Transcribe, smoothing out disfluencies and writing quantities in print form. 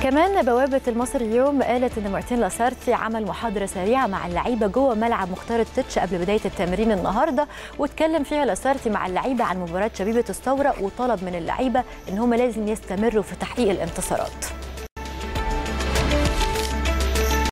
كمان بوابة المصري اليوم قالت إن مارتين لاسارتي عمل محاضرة سريعة مع اللعيبة جوه ملعب مختار التتش قبل بداية التمرين النهاردة، واتكلم فيها لاسارتي مع اللعيبة عن مباراة شبيبة الثورة، وطلب من اللعيبة إن هم لازم يستمروا في تحقيق الانتصارات.